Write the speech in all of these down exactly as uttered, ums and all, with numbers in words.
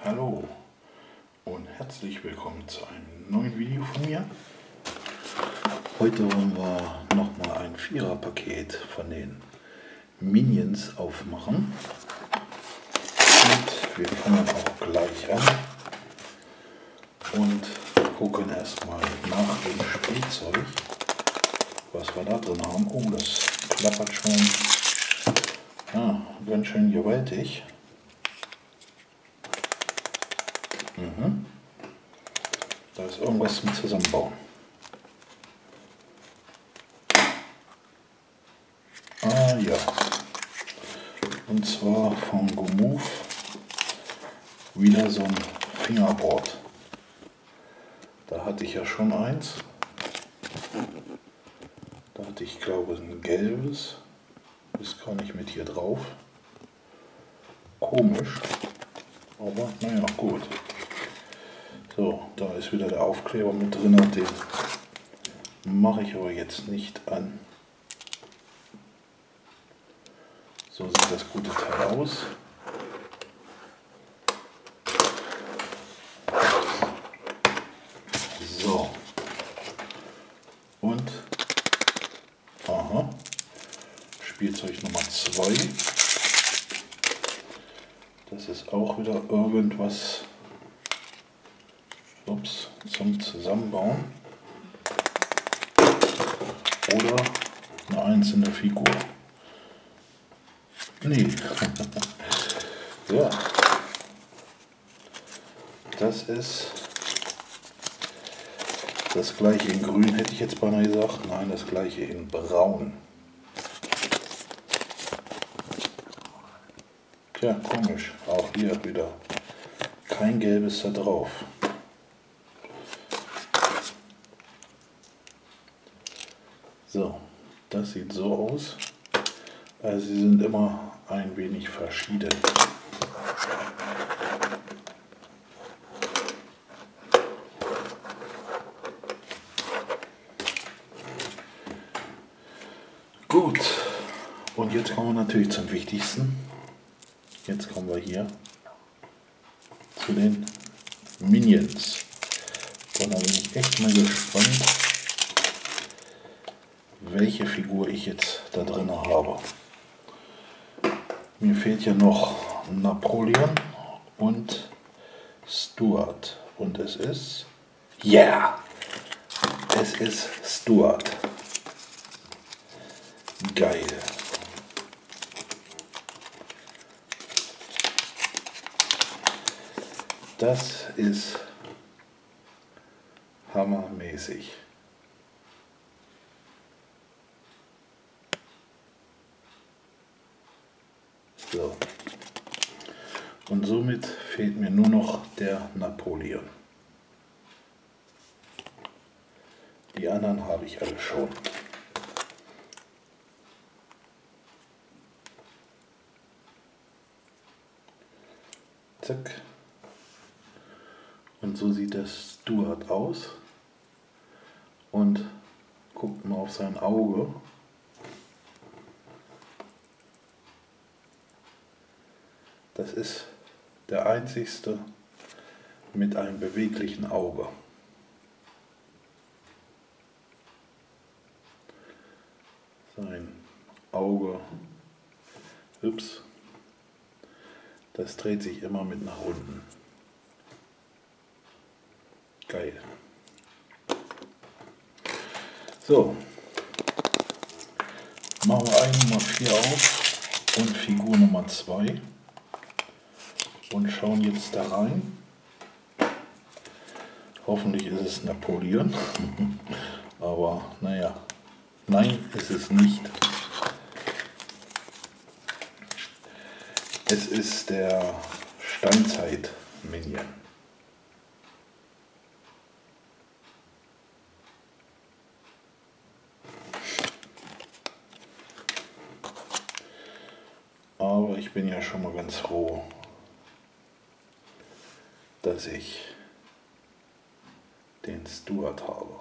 Hallo und herzlich willkommen zu einem neuen Video von mir. Heute wollen wir nochmal ein Vierer-Paket von den Minions aufmachen. Und wir fangen auch gleich an und gucken erstmal nach dem Spielzeug, was wir da drin haben. Oh, das klappert schon ja, ganz schön gewaltig. Mhm. Da ist irgendwas zum Zusammenbauen. Ah ja. Und zwar von GoMove wieder so ein Fingerboard. Da hatte ich ja schon eins. Da hatte ich, glaube ich, ein gelbes. Ist gar nicht mit hier drauf. Komisch. Aber naja, gut. So, da ist wieder der Aufkleber mit drin, den mache ich aber jetzt nicht an. So sieht das gute Teil aus. So. Und, aha, Spielzeug Nummer zwei. Das ist auch wieder irgendwas ups, zum Zusammenbauen oder eine einzelne Figur. Nee. Ja. Das ist das gleiche in grün, hätte ich jetzt beinahe gesagt. Nein, das gleiche in braun. Tja, komisch. Auch hier wieder kein gelbes da drauf. So, das sieht so aus. Also sie sind immer ein wenig verschieden. Gut, und jetzt kommen wir natürlich zum Wichtigsten. Jetzt kommen wir hier zu den Minions. Und da bin ich echt mal gespannt, welche Figur ich jetzt da drin habe. Mir fehlt ja noch Napoleon und Stuart. Und es ist, ja, yeah, es ist Stuart. Geil. Das ist hammermäßig. So. Und somit fehlt mir nur noch der Napoleon. Die anderen habe ich alle schon. Zack. Und so sieht der Stuart aus. Und guckt mal auf sein Auge. Das ist der einzigste mit einem beweglichen Auge. Sein Auge, ups, das dreht sich immer mit nach unten. Geil. So, machen wir eine Nummer vier auf und Figur Nummer zwei. Und schauen jetzt da rein. Hoffentlich ist es Napoleon. Aber naja, nein, ist es nicht. Es ist der Steinzeit-Minion. Aber ich bin ja schon mal ganz froh, dass ich den Stuart habe.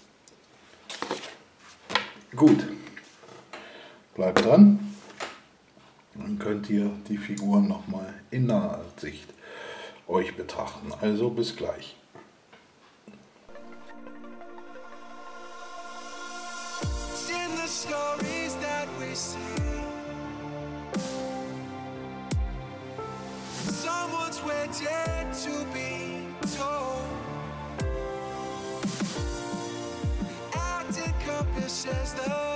Gut, bleibt dran. Dann könnt ihr die Figuren nochmal in Nahansicht euch betrachten. Also bis gleich. To be told, acting compass says the